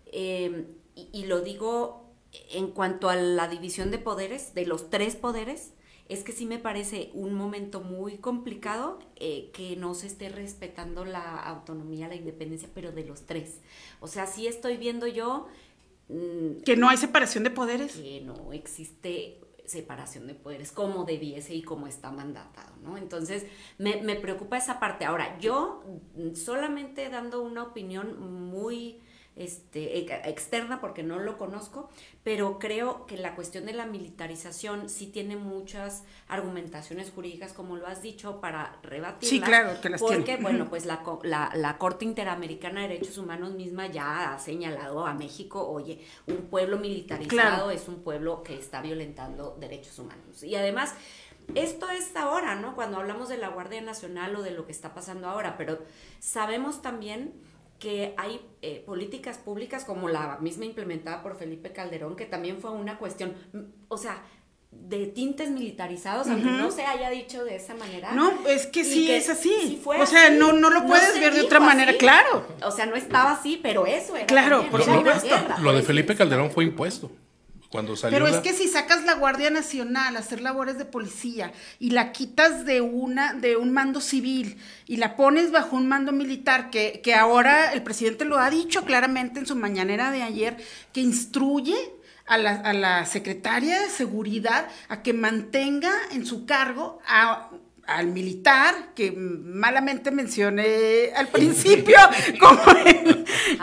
eh, y, y lo digo en cuanto a la división de poderes, de los tres poderes, es que sí me parece un momento muy complicado eh, que no se esté respetando la autonomía, la independencia, pero de los tres. O sea, sí estoy viendo yo... Mmm, que no hay separación de poderes. Que no existe separación de poderes como debiese y como está mandatado, ¿no? Entonces, me, me preocupa esa parte. Ahora, yo solamente dando una opinión muy... Este, externa porque no lo conozco, pero creo que la cuestión de la militarización sí tiene muchas argumentaciones jurídicas, como lo has dicho, para rebatirlas. Sí, claro, que las porque, tiene. bueno, pues la, la, la Corte Interamericana de Derechos Humanos misma ya ha señalado a México, oye, un pueblo militarizado claro. es un pueblo que está violentando derechos humanos. Y además... Esto es ahora, ¿no? Cuando hablamos de la Guardia Nacional o de lo que está pasando ahora, pero sabemos también que hay eh, políticas públicas como la misma implementada por Felipe Calderón, que también fue una cuestión, o sea, de tintes militarizados, uh-huh. aunque no se haya dicho de esa manera. No, es que sí que es así. Sí fue o sea, así. no, no lo puedes no ver de otra manera, así. claro. O sea, no estaba así, pero eso era. Claro, también, por era una supuesto. guerra, Lo de Felipe Calderón fue impuesto. Cuando salió Pero la... es que si sacas la Guardia Nacional a hacer labores de policía y la quitas de una de un mando civil y la pones bajo un mando militar, que, que ahora el presidente lo ha dicho claramente en su mañanera de ayer, que instruye a la, a la secretaria de Seguridad a que mantenga en su cargo a... al militar, que malamente mencioné al principio, como el,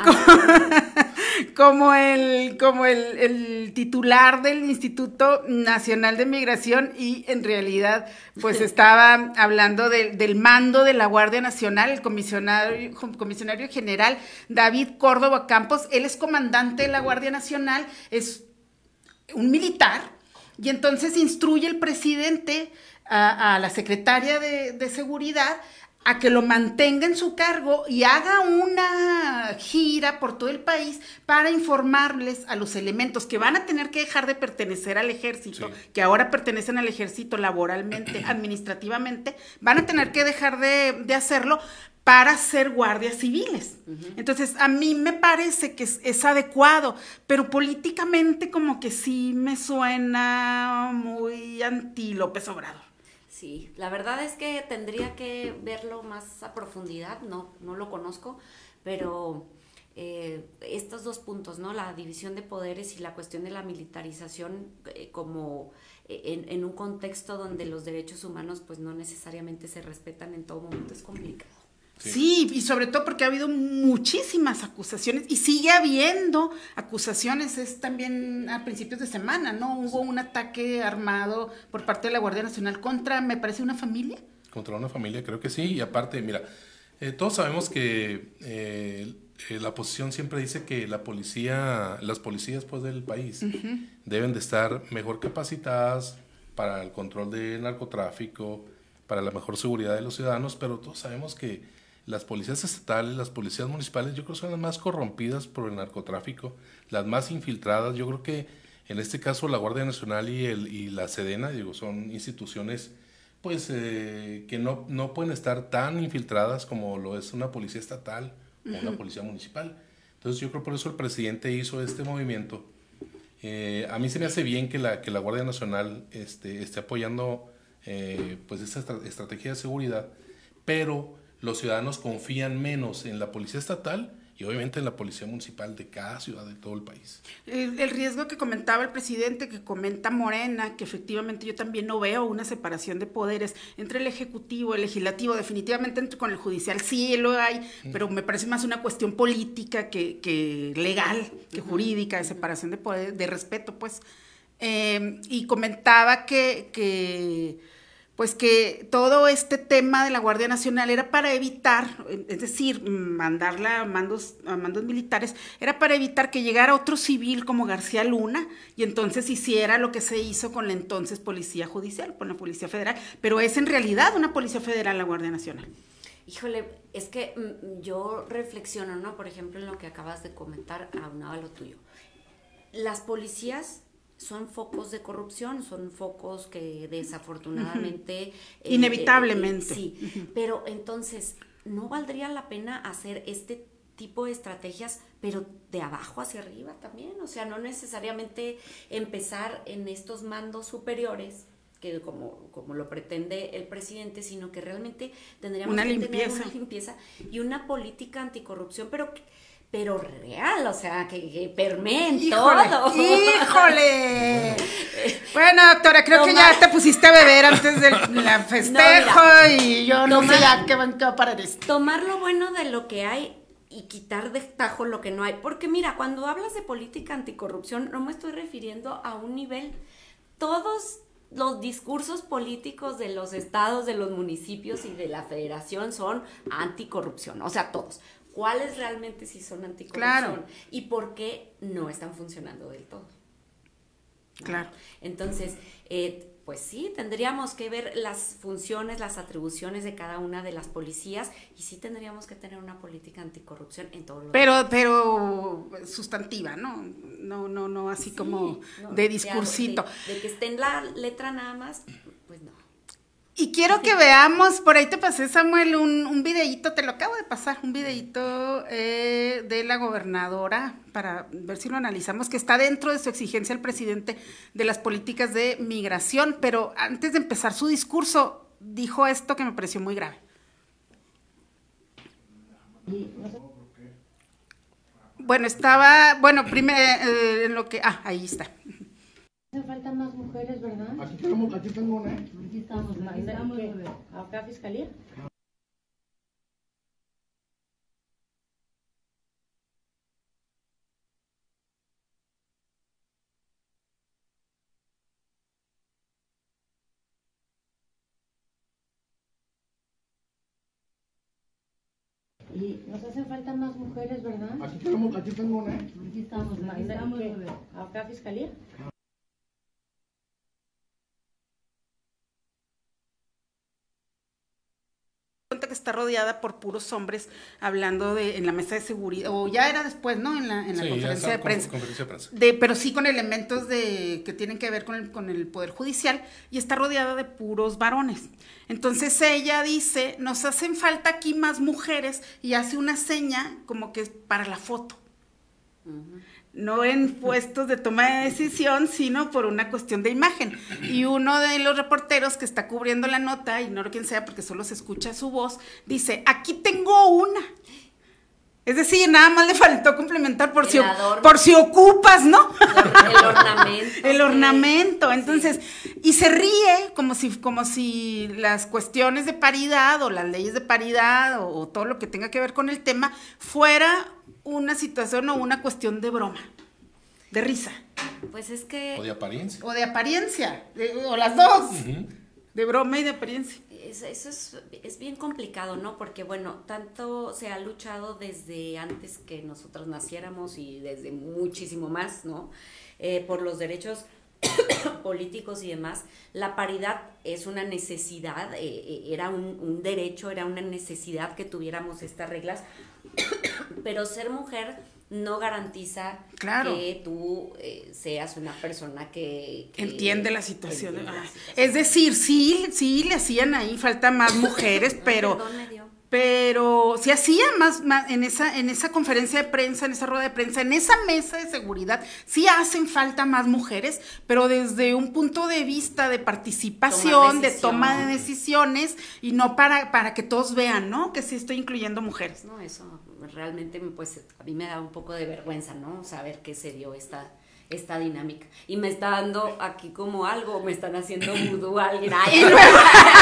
como, como el, como el, el titular del Instituto Nacional de Migración, y en realidad pues estaba hablando de, del mando de la Guardia Nacional, el comisionario, comisionario general David Córdoba Campos. Él es comandante de la Guardia Nacional, es un militar, y entonces instruye el presidente A, a la secretaria de, de Seguridad a que lo mantenga en su cargo y haga una gira por todo el país para informarles a los elementos que van a tener que dejar de pertenecer al ejército, sí. que ahora pertenecen al ejército laboralmente, administrativamente, van a tener que dejar de, de hacerlo para ser guardias civiles. Uh-huh. Entonces, a mí me parece que es, es adecuado, pero políticamente como que sí me suena muy anti López Obrador. Sí, la verdad es que tendría que verlo más a profundidad, no, no lo conozco, pero eh, estos dos puntos, ¿no? La división de poderes y la cuestión de la militarización eh, como en, en un contexto donde los derechos humanos pues no necesariamente se respetan en todo momento, es complicado. Sí. sí, y sobre todo porque ha habido muchísimas acusaciones y sigue habiendo acusaciones. Es también a principios de semana, ¿no? Hubo un ataque armado por parte de la Guardia Nacional contra, me parece, una familia. Contra una familia, creo que sí. Y aparte, mira, eh, todos sabemos que eh, eh, la oposición siempre dice que la policía, las policías pues del país uh-huh. deben de estar mejor capacitadas para el control del narcotráfico, para la mejor seguridad de los ciudadanos, pero todos sabemos que las policías estatales, las policías municipales, yo creo que son las más corrompidas por el narcotráfico, las más infiltradas. Yo creo que en este caso la Guardia Nacional y, el, y la Sedena, digo, son instituciones pues eh, que no, no pueden estar tan infiltradas como lo es una policía estatal con uh-huh. la policía municipal. Entonces yo creo por eso el presidente hizo este movimiento. Eh, a mí se me hace bien que la, que la Guardia Nacional este, esté apoyando eh, pues esta estra- estrategia de seguridad, pero los ciudadanos confían menos en la policía estatal y obviamente en la policía municipal de cada ciudad de todo el país. El, el riesgo que comentaba el presidente, que comenta Morena, que efectivamente yo también no veo una separación de poderes entre el ejecutivo, el legislativo, definitivamente entre con el judicial sí lo hay, mm. pero me parece más una cuestión política que, que legal, que jurídica, de separación de poderes, de respeto, pues. Eh, y comentaba que... que pues que todo este tema de la Guardia Nacional era para evitar, es decir, mandarla a mandos, a mandos militares, era para evitar que llegara otro civil como García Luna y entonces hiciera lo que se hizo con la entonces Policía Judicial, con la Policía Federal, pero es en realidad una Policía Federal la Guardia Nacional. Híjole, es que mm, yo reflexiono, ¿no? Por ejemplo, en lo que acabas de comentar, aunado a lo tuyo. Las policías son focos de corrupción, son focos que desafortunadamente... Uh-huh. Inevitablemente. Eh, eh, sí, uh-huh. Pero entonces, ¿no valdría la pena hacer este tipo de estrategias, pero de abajo hacia arriba también? O sea, no necesariamente empezar en estos mandos superiores, que como, como lo pretende el presidente, sino que realmente tendríamos una que limpieza. tener una limpieza y una política anticorrupción, pero... pero real, o sea, que, que permeen híjole, todo. ¡Híjole! Bueno, doctora, creo tomar, que ya te pusiste a beber antes del festejo no, mira, y yo no tomar, sé ya qué va a parar esto. Tomar lo bueno de lo que hay y quitar de tajo lo que no hay. Porque mira, cuando hablas de política anticorrupción, no me estoy refiriendo a un nivel, todos los discursos políticos de los estados, de los municipios y de la federación son anticorrupción, o sea, todos. ¿Cuáles realmente sí son anticorrupción? Claro. ¿Y por qué no están funcionando del todo? ¿No? Claro. Entonces, eh, pues sí, tendríamos que ver las funciones, las atribuciones de cada una de las policías y sí tendríamos que tener una política anticorrupción en todos los pero lugares. Pero sustantiva, ¿no? No, no, no, así sí, como no, de discursito. De, de que esté en la letra nada más, pues no. Y quiero que veamos, por ahí te pasé, Samuel, un, un videíto, te lo acabo de pasar, un videíto eh, de la gobernadora, para ver si lo analizamos, que está dentro de su exigencia al presidente de las políticas de migración, pero antes de empezar su discurso, dijo esto que me pareció muy grave. Bueno, estaba, bueno, primero, eh, en lo que, ah, ahí está. Hacen falta más mujeres, ¿verdad? Aquí tenemos, aquí tengo una. Aquí estamos, aquí estamos, ¿acá fiscalía? Y nos hacen falta más mujeres, ¿verdad? Aquí tenemos, aquí tengo una. Aquí estamos, aquí estamos, ¿acá fiscalía? Que está rodeada por puros hombres hablando de en la mesa de seguridad, o ya era después, ¿no? En la, en la sí, conferencia, de prensa, conferencia de prensa. De, pero sí con elementos de que tienen que ver con el, con el Poder Judicial, y está rodeada de puros varones. Entonces ella dice, nos hacen falta aquí más mujeres, y hace una seña como que es para la foto. Uh-huh. No en puestos de toma de decisión, sino por una cuestión de imagen. Y uno de los reporteros que está cubriendo la nota, ignoro quién sea porque solo se escucha su voz, dice, aquí tengo una. Es decir, nada más le faltó complementar por, si, por si ocupas, ¿no? El ornamento. El ornamento. Entonces, sí. Y se ríe como si, como si las cuestiones de paridad o las leyes de paridad o, o todo lo que tenga que ver con el tema fuera una situación o una cuestión de broma, de risa. Pues es que... O de apariencia. O de apariencia, de, o las dos, uh-huh. De broma y de apariencia. Eso, eso es, es bien complicado, ¿no? Porque, bueno, tanto se ha luchado desde antes que nosotros naciéramos y desde muchísimo más, ¿no? Eh, por los derechos políticos y demás. La paridad es una necesidad, eh, era un, un derecho, era una necesidad que tuviéramos estas reglas, pero ser mujer no garantiza claro. que tú eh, seas una persona que, que entiende la situación. Entiende la situación. Es decir, sí, sí le hacían ahí falta más mujeres, pero, perdón, me dio. pero se hacía más, más en esa en esa conferencia de prensa, en esa rueda de prensa, en esa mesa de seguridad, sí hacen falta más mujeres, pero desde un punto de vista de participación, Toma de toma de decisiones, y no para, para que todos vean, ¿no? Que sí estoy incluyendo mujeres. No, eso realmente, pues, a mí me da un poco de vergüenza, ¿no? Saber que se dio esta... esta dinámica, y me está dando aquí como algo, me están haciendo vudú a alguien. Ay, Y luego,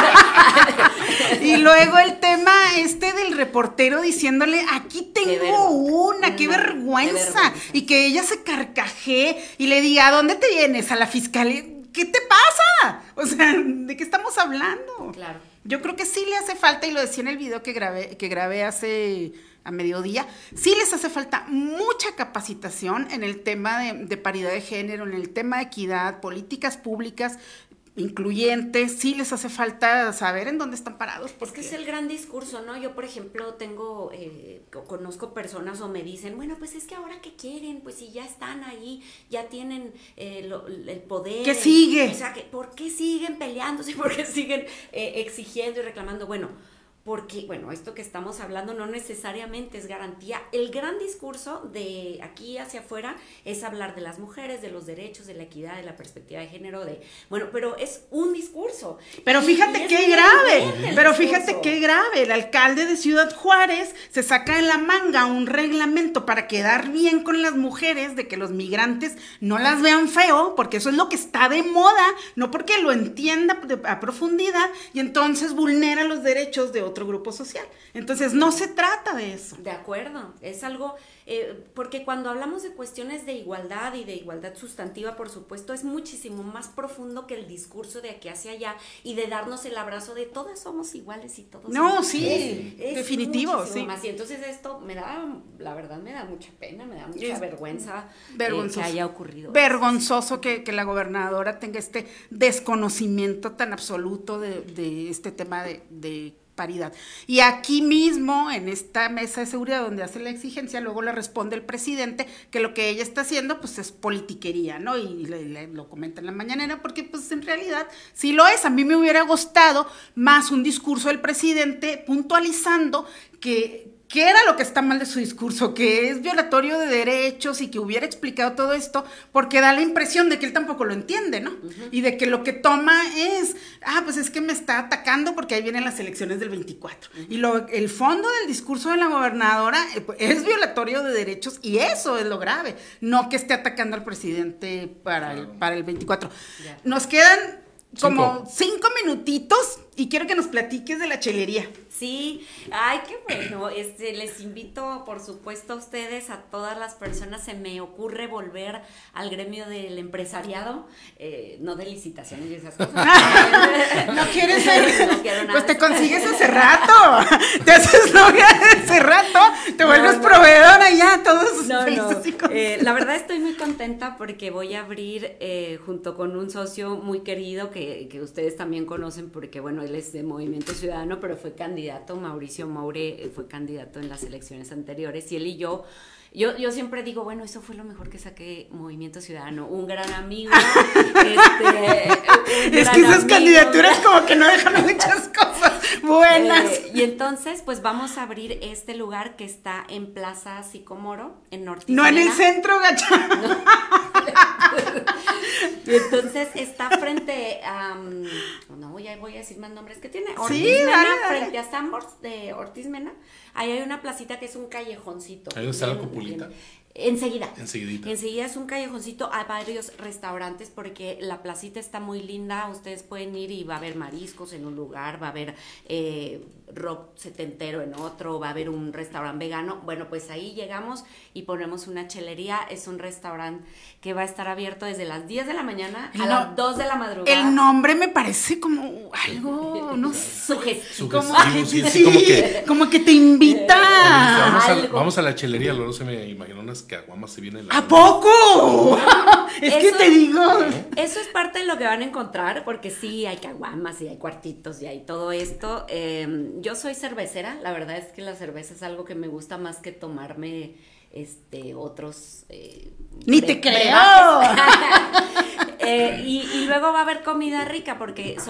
y luego el tema este del reportero diciéndole, aquí tengo Qué vergüenza. una, qué Una, vergüenza, qué vergüenza. y que ella se carcajee y le diga, ¿a dónde te vienes? ¿A la fiscalía? ¿Qué te pasa? O sea, ¿de qué estamos hablando? Claro. Yo creo que sí le hace falta, y lo decía en el video que grabé, que grabé hace a mediodía, sí les hace falta mucha capacitación en el tema de, de paridad de género, en el tema de equidad, políticas públicas incluyentes, sí les hace falta saber en dónde están parados. Porque es el gran discurso, ¿no? Yo, por ejemplo, tengo, eh, conozco personas o me dicen, bueno, pues es que ahora ¿qué quieren? Pues si ya están ahí, ya tienen eh, lo, el poder. ¿Qué sigue? O sea, que, ¿por qué siguen peleándose? ¿Por qué siguen eh, exigiendo y reclamando? Bueno, porque, bueno, esto que estamos hablando no necesariamente es garantía. El gran discurso de aquí hacia afuera es hablar de las mujeres, de los derechos, de la equidad, de la perspectiva de género, de, bueno, pero es un discurso. Pero fíjate Y- y qué es muy grave, evidente el pero discurso. fíjate qué grave, el alcalde de Ciudad Juárez se saca en la manga un reglamento para quedar bien con las mujeres, de que los migrantes no las vean feo, porque eso es lo que está de moda, no porque lo entienda de- a profundidad, y entonces vulnera los derechos de otro grupo social. Entonces no se trata de eso. De acuerdo, es algo, eh, porque cuando hablamos de cuestiones de igualdad y de igualdad sustantiva, por supuesto, es muchísimo más profundo que el discurso de aquí hacia allá y de darnos el abrazo de todas somos iguales y todos No, somos- sí, es- es definitivo, muchísimo sí. más. Y entonces esto me da, la verdad me da mucha pena, me da mucha Es vergüenza eh, vergonzoso. que haya ocurrido. Vergonzoso que, que la gobernadora tenga este desconocimiento tan absoluto de, de este tema de, de paridad. Y aquí mismo, en esta mesa de seguridad donde hace la exigencia, luego le responde el presidente que lo que ella está haciendo pues es politiquería, ¿no? Y le, le- lo comenta en la mañanera, porque pues en realidad sí lo es. A mí me hubiera gustado más un discurso del presidente puntualizando que ¿qué era lo que está mal de su discurso? Que es violatorio de derechos, y que hubiera explicado todo esto, porque da la impresión de que él tampoco lo entiende, ¿no? Uh-huh. Y de que lo que toma es, ah, pues es que me está atacando porque ahí vienen las elecciones del veinticuatro. Uh-huh. Y lo, el fondo del discurso de la gobernadora es violatorio de derechos, y eso es lo grave, no que esté atacando al presidente para, el, para el veinticuatro. Yeah. Nos quedan como cinco. cinco minutitos y quiero que nos platiques de la chelería. Sí, ay, qué bueno, este, les invito, por supuesto, a ustedes, a todas las personas, se me ocurre volver al gremio del empresariado, eh, no de licitaciones y esas cosas. ¿No quieres ser? No quiero nada. Pues te consigues hace rato, te haces novia hace rato, te vuelves no, no. proveedora ya, todos. No, no, eh, la verdad estoy muy contenta porque voy a abrir eh, junto con un socio muy querido que, que ustedes también conocen, porque bueno, él es de Movimiento Ciudadano, pero fue candidato, Mauricio Moure fue candidato en las elecciones anteriores, y él y yo, yo, yo siempre digo, bueno, eso fue lo mejor que saqué Movimiento Ciudadano, un gran amigo, este, un es gran que esas amigo. Candidaturas como que no dejan muchas cosas buenas. Eh, y entonces, pues vamos a abrir este lugar que está en Plaza Sicomoro, en Ortiz. No en el centro, gacha. No. Y entonces está frente a, um, no voy a, voy a decir más nombres que tiene, Ortiz sí, Mena, dale, dale. frente a Sanborns de Ortiz Mena, ahí hay una placita que es un callejoncito. Ahí está la cupulita. Enseguida. Enseguidita. Enseguida es un callejoncito, hay varios restaurantes porque la placita está muy linda, ustedes pueden ir y va a haber mariscos en un lugar, va a haber eh, rock setentero en otro, va a haber un restaurante vegano. Bueno, pues ahí llegamos y ponemos una chelería, es un restaurante que va a estar abierto desde las diez de la mañana a no, las dos de la madrugada. El nombre me parece como algo, no sé. Sugestivo. Como, sí, sí, sí, como que- como que te invita. Vamos a, algo. vamos a la chelería, luego se me imaginó unas caguamas se vienen. ¿A poco? Es que Eso- te digo. Eso es parte de lo que van a encontrar, porque sí, hay caguamas y hay cuartitos y hay todo esto. Eh, yo soy cervecera, la verdad es que la cerveza es algo que me gusta más que tomarme este otros... Eh, Ni bre- te creo. brebajes. Eh, y, y luego va a haber comida rica porque son,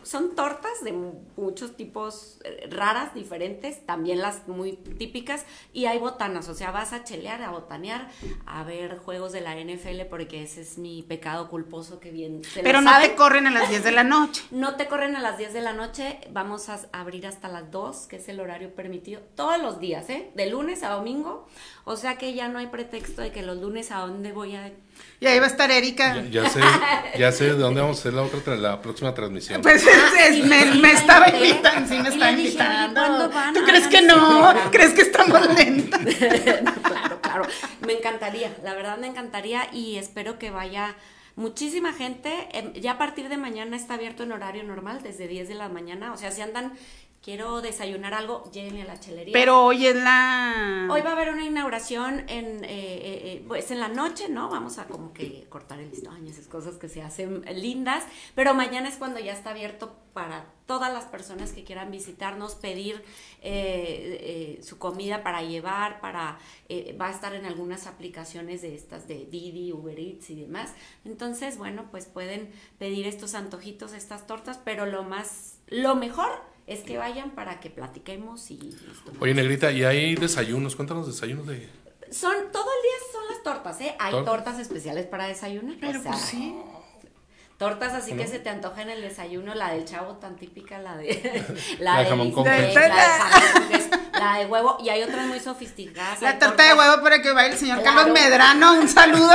son tortas de muchos tipos eh, raras, diferentes, también las muy típicas, y hay botanas, o sea, vas a chelear, a botanear, a ver juegos de la N F L, porque ese es mi pecado culposo que bien se Pero lo no saben. te corren a las diez de la noche. No te corren a las diez de la noche, vamos a abrir hasta las dos, que es el horario permitido, todos los días, ¿eh? De lunes a domingo, o sea que ya no hay pretexto de que los lunes a dónde voy a... Y ahí va a estar Erika. Ya, ya sé, ya sé de dónde vamos a hacer la otra tra- la próxima transmisión. Pues es- es- y- me, y me la estaba invité, invitando, sí me y estaba le dije, oye, invitando. ¿cuándo van? ¿Tú crees que Háganse no? programa. ¿Crees que estamos lentas? Claro, claro, me encantaría, la verdad me encantaría y espero que vaya muchísima gente. Em, Ya a partir de mañana está abierto en horario normal, desde diez de la mañana, o sea, si andan, quiero desayunar algo, llévenme a la chelería. Pero hoy es la... Hoy va a haber una inauguración en, eh, eh, eh, pues en la noche, ¿no? Vamos a como que cortar el listón y esas cosas que se hacen lindas, pero mañana es cuando ya está abierto para todas las personas que quieran visitarnos, pedir eh, eh, su comida para llevar, para eh, va a estar en algunas aplicaciones de estas de Didi, Uber Eats y demás. Entonces, bueno, pues pueden pedir estos antojitos, estas tortas, pero lo más, lo mejor es que vayan para que platiquemos y listo. Oye, Negrita, ¿y hay desayunos? Cuéntanos desayunos de... Son, todo el día son las tortas, ¿eh? Hay ¿Tortas? tortas especiales para desayunar. Pero o sea, pues sí. tortas así ¿Cómo? que se te antoja en el desayuno, la del Chavo tan típica, la de la, La de de jamón con bistec, queso. la de jamón con queso, la de huevo, y hay otras muy sofisticadas. La hay torta de tortas huevo para que vaya el señor Claro. Carlos Medrano, un saludo.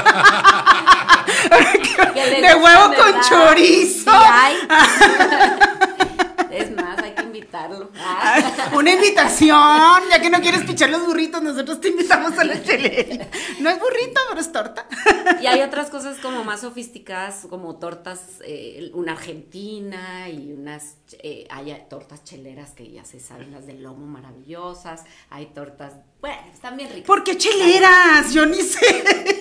que le De gustan, huevo con ¿verdad? chorizo. Sí hay. Es más, hay que invitarlo. Ah. Una invitación, ya que no quieres pichar los burritos, nosotros te invitamos a la chelería. No es burrito, pero es torta. Y hay otras cosas como más sofisticadas, como tortas, eh, una argentina y unas, eh, hay tortas cheleras que ya se saben, las del lomo maravillosas, hay tortas, bueno, están bien ricas. ¿Por qué cheleras? Yo ni sé.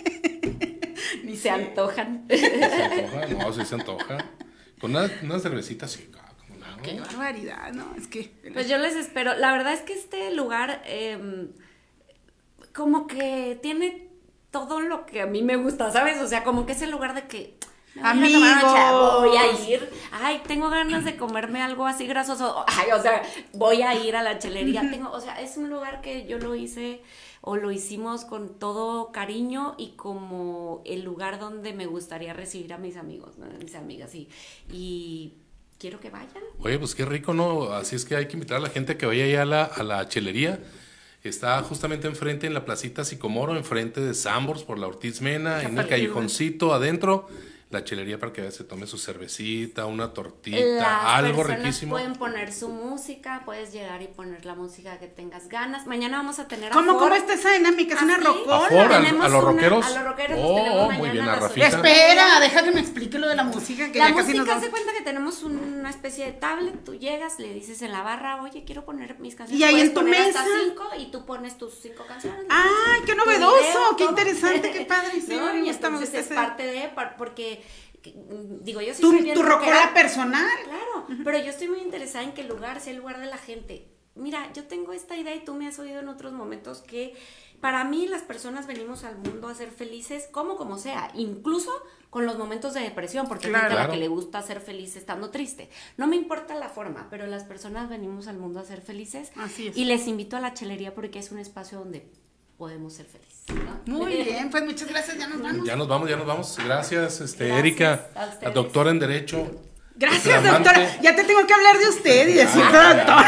Ni se antojan. ¿Se antoja? No, sí se antoja. Con una, una cervecita sí, ah, como no. Qué barbaridad, ¿no? Es que... Pues yo les espero. La verdad es que este lugar eh, como que tiene todo lo que a mí me gusta, ¿sabes? O sea, como que es el lugar de que... me voy a Amigos. tomar una chela, voy a ir. Ay, tengo ganas de comerme algo así grasoso. Ay, o sea, voy a ir a la chelería. Tengo, o sea, es un lugar que yo lo hice o lo hicimos con todo cariño y como el lugar donde me gustaría recibir a mis amigos, ¿no? A mis amigas y, y quiero que vayan. Oye, pues qué rico, ¿no? Así es que hay que invitar a la gente a que vaya allá a la, a la chelería. Está justamente enfrente en la placita Sicomoro, enfrente de Sambors por la Ortiz Mena, en el callejoncito adentro. La chelería para que se tome su cervecita, una tortita, Las algo personas riquísimo. pueden poner su música, puedes llegar y poner la música que tengas ganas. Mañana vamos a tener ¿Cómo, aforo. cómo está esa dinámica? ¿Es ¿Ah, una sí? rocola? ¿Aforo? ¿Al- Tenemos a los una- rockeros? A los rockeros los Oh, tenemos muy mañana bien, a a las Rafita. ocho. Espera, deja que me explique lo de la música, que La ya casi nos música, vamos. se cuenta que tenemos una especie de tablet, tú llegas, le dices en la barra, oye, quiero poner mis canciones. Y ahí Puedes en tu poner mesa. hasta cinco y tú pones tus cinco canciones. ¡Ay, qué Tu novedoso! video, ¡Qué todo. interesante! ¡Qué padre! Sí, ¿No? me Y gusta, me entonces gusta es ese- parte de, par- porque, que, digo, yo sí Tu, soy bien tu rocola rockera. personal. Claro, pero yo estoy muy interesada en que el lugar sea el lugar de la gente. Mira, yo tengo esta idea y tú me has oído en otros momentos que para mí las personas venimos al mundo a ser felices como como sea, incluso con los momentos de depresión, porque Claro. hay gente a la Claro. que le gusta ser feliz estando triste. No me importa la forma, pero las personas venimos al mundo a ser felices. Así es. Y les invito a la chelería porque es un espacio donde podemos ser felices, ¿no? Muy bien, pues muchas gracias, ya nos vamos. Ya nos vamos, ya nos vamos. Gracias, este, Gracias Erika, a ustedes. la doctora en Derecho. Gracias, flamante. doctora. Ya te tengo que hablar de usted y decirte, doctora.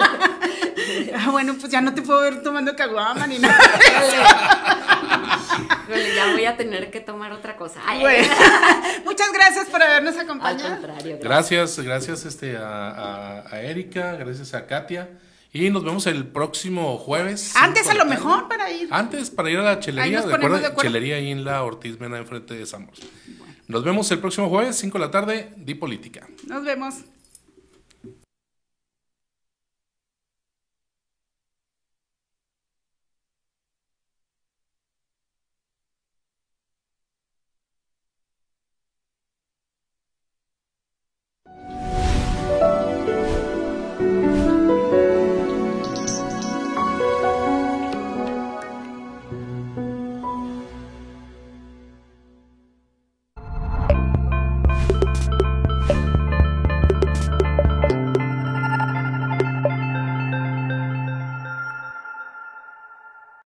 Ah, bueno, pues ya no te puedo ver tomando caguama ni nada. Híjole, ya voy a tener que tomar otra cosa. Ay, Bueno, muchas gracias por habernos al acompañado. contrario, Gracias, gracias este, a, a, a Erika, gracias a Katia. Y nos vemos el próximo jueves. Antes cinco a de lo la tarde. mejor para ir. Antes para ir a la Ahí chelería, nos de ponemos acuerdo, de acuerdo. chelería ahí en la Ortiz Mena enfrente de Sambors. Nos vemos el próximo jueves, cinco de la tarde, Di Política. Nos vemos.